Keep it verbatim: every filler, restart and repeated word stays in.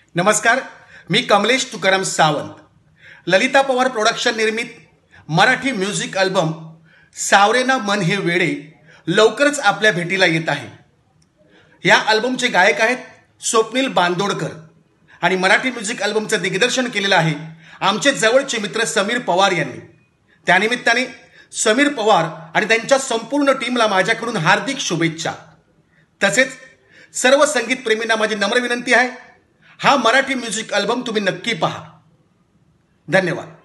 नमस्कार, मी कमलेश तुकाराम सावंत. ललिता पवार प्रोडक्शन निर्मित मराठी म्युझिक अल्बम सावरेना मन हे वेडे लवकरच आपल्या भेटीला येत आहे. या अल्बमचे गायक आहेत स्वप्नील बांदोडकर आणि मराठी म्युझिक अल्बमचं दिग्दर्शन केलेलं आहे आमचे जवळचे मित्र समीर पवार यांनी. त्यानिमित्ताने समीर पवार आणि त्यांच्या संपूर्ण टीमला माझ्याकडून हार्दिक शुभेच्छा. तसेच सर्व संगीत प्रेमींना माझी नम्र विनंती आहे, हा मराठी म्युझिक अल्बम तुम्ही नक्की पहा. धन्यवाद.